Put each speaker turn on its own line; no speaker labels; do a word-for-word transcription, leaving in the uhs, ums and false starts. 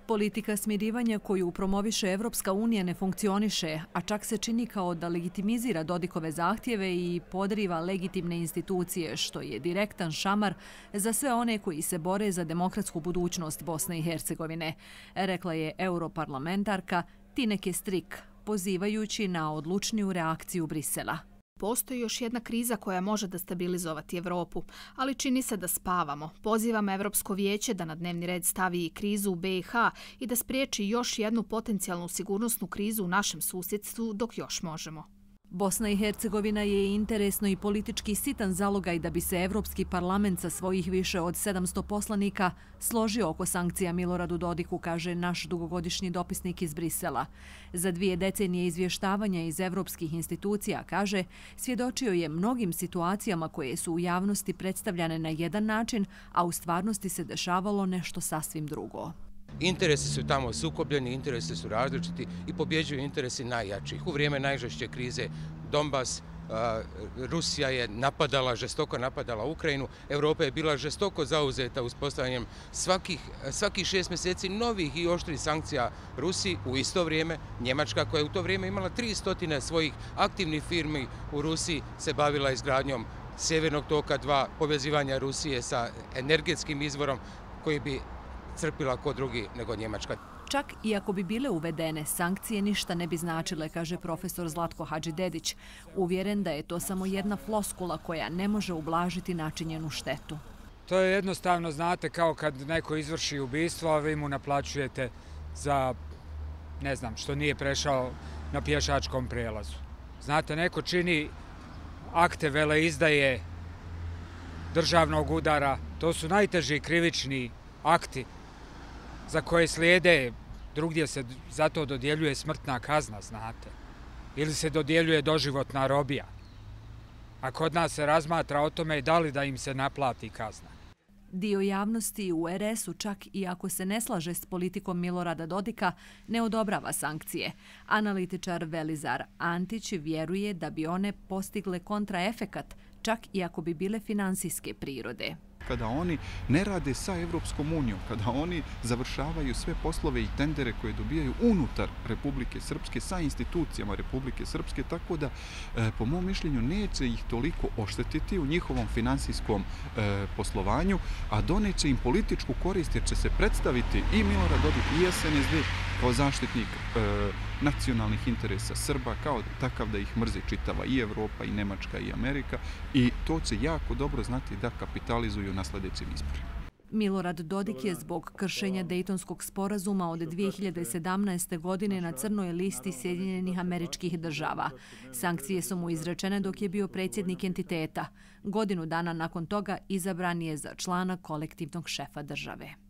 Politika smirivanja koju promoviše Evropska unija ne funkcioniše, a čak se čini kao da legitimizira Dodikove zahtjeve i podriva legitimne institucije, što je direktan šamar za sve one koji se bore za demokratsku budućnost Bosne i Hercegovine, rekla je europarlamentarka Tineke Strik, pozivajući na odlučniju reakciju Brisela.
Postoji još jedna kriza koja može destabilizovati Evropu, ali čini se da spavamo. Pozivam Evropsko vijeće da na dnevni red stavi i krizu u B i H i da spriječi još jednu potencijalnu sigurnosnu krizu u našem susjedstvu dok još možemo.
Bosna i Hercegovina je interesno i politički sitan zalogaj da bi se Evropski parlament sa svojih više od sedamsto poslanika složio oko sankcija Miloradu Dodiku, kaže naš dugogodišnji dopisnik iz Brisela. Za dvije decenije izvještavanja iz evropskih institucija, kaže, svjedočio je mnogim situacijama koje su u javnosti predstavljane na jedan način, a u stvarnosti se dešavalo nešto sasvim drugo.
Interesi su tamo sukobljeni, interesi su različiti i pobjeđuju interesi najjačih. U vrijeme najžešće krize Donbas, Rusija je napadala, žestoko napadala Ukrajinu, Evropa je bila žestoko zauzeta uspostavljanjem svakih, svakih šest mjeseci novih i oštrih sankcija Rusiji. U isto vrijeme Njemačka, koja je u to vrijeme imala tri stotine svojih aktivnih firmi u Rusiji, se bavila izgradnjom Sjevernog toka dva, povezivanja Rusije sa energetskim izvorom koji bi crpila ko drugi nego Njemačka.
Čak i ako bi bile uvedene, sankcije ništa ne bi značile, kaže profesor Zlatko Hadžidedić, uvjeren da je to samo jedna floskula koja ne može ublažiti načinjenu štetu.
To je jednostavno, znate, kao kad neko izvrši ubistvo, a vi mu naplaćujete za, ne znam, što nije prešao na pješačkom prijelazu. Znate, neko čini akte veleizdaje, državnog udara, to su najteži krivični akti za koje slijede, drugdje se zato dodjeljuje smrtna kazna, znate, ili se dodjeljuje doživotna robija. A kod nas se razmatra o tome da li da im se naplati kazna.
Dio javnosti u R S-u, čak i ako se ne slaže s politikom Milorada Dodika, ne odobrava sankcije. Analitičar Velizar Antić vjeruje da bi one postigle kontraefekat, čak i ako bi bile finansijske prirode.
Kada oni ne rade sa Evropskom unijom, kada oni završavaju sve poslove i tendere koje dobijaju unutar Republike Srpske sa institucijama Republike Srpske, tako da po mom mišljenju neće ih toliko oštetiti u njihovom finansijskom poslovanju, a doneće im političku korist jer će se predstaviti i Milorad Dodik i S N S D kao zaštitnik nacionalnih interesa Srba, kao takav da ih mrzi čitava i Evropa, i Nemačka, i Amerika, i to će jako dobro znati da kapitalizuju na sljedećim izborima.
Milorad Dodik je zbog kršenja Dejtonskog sporazuma od dvije hiljade sedamnaeste. godine na crnoj listi Sjedinjenih Američkih Država. Sankcije su mu izrečene dok je bio predsjednik entiteta. Godinu dana nakon toga izabran je za člana kolektivnog šefa države.